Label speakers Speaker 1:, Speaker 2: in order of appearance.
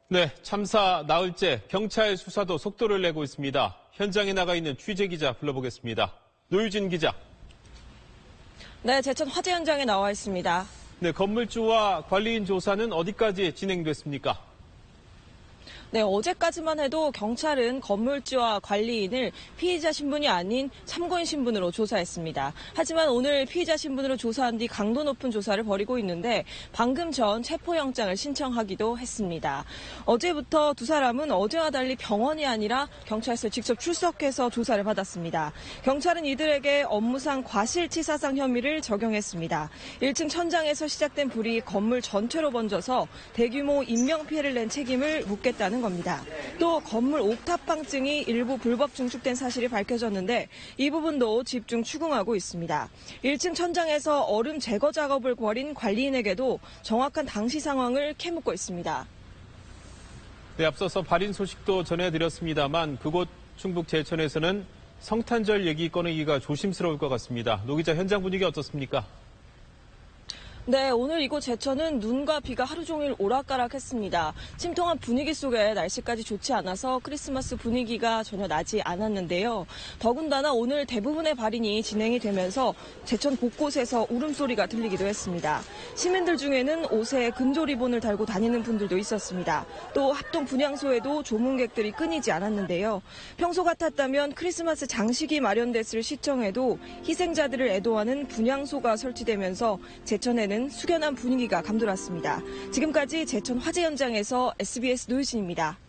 Speaker 1: 네, 참사 나흘째 경찰 수사도 속도를 내고 있습니다. 현장에 나가 있는 취재기자 불러보겠습니다. 노유진 기자.
Speaker 2: 네, 제천 화재 현장에 나와 있습니다.
Speaker 1: 네, 건물주와 관리인 조사는 어디까지 진행됐습니까?
Speaker 2: 네, 어제까지만 해도 경찰은 건물주와 관리인을 피의자 신분이 아닌 참고인 신분으로 조사했습니다. 하지만 오늘 피의자 신분으로 조사한 뒤 강도 높은 조사를 벌이고 있는데 방금 전 체포영장을 신청하기도 했습니다. 어제부터 두 사람은 어제와 달리 병원이 아니라 경찰서에 직접 출석해서 조사를 받았습니다. 경찰은 이들에게 업무상 과실치사상 혐의를 적용했습니다. 1층 천장에서 시작된 불이 건물 전체로 번져서 대규모 인명피해를 낸 책임을 묻겠다는 겁니다. 또 건물 옥탑방증이 일부 불법 증축된 사실이 밝혀졌는데 이 부분도 집중 추궁하고 있습니다. 1층 천장에서 얼음 제거 작업을 벌인 관리인에게도 정확한 당시 상황을 캐묻고 있습니다.
Speaker 1: 네, 앞서서 발인 소식도 전해드렸습니다만 그곳 충북 제천에서는 성탄절 얘기 꺼내기가 조심스러울 것 같습니다. 노 기자, 현장 분위기 어떻습니까?
Speaker 2: 네, 오늘 이곳 제천은 눈과 비가 하루 종일 오락가락했습니다. 침통한 분위기 속에 날씨까지 좋지 않아서 크리스마스 분위기가 전혀 나지 않았는데요. 더군다나 오늘 대부분의 발인이 진행이 되면서 제천 곳곳에서 울음소리가 들리기도 했습니다. 시민들 중에는 옷에 금조 리본을 달고 다니는 분들도 있었습니다. 또 합동 분향소에도 조문객들이 끊이지 않았는데요. 평소 같았다면 크리스마스 장식이 마련됐을 시청에도 희생자들을 애도하는 분향소가 설치되면서 제천에는 숙연한 분위기가 감돌았습니다. 지금까지 제천 화재 현장에서 SBS 노유진입니다.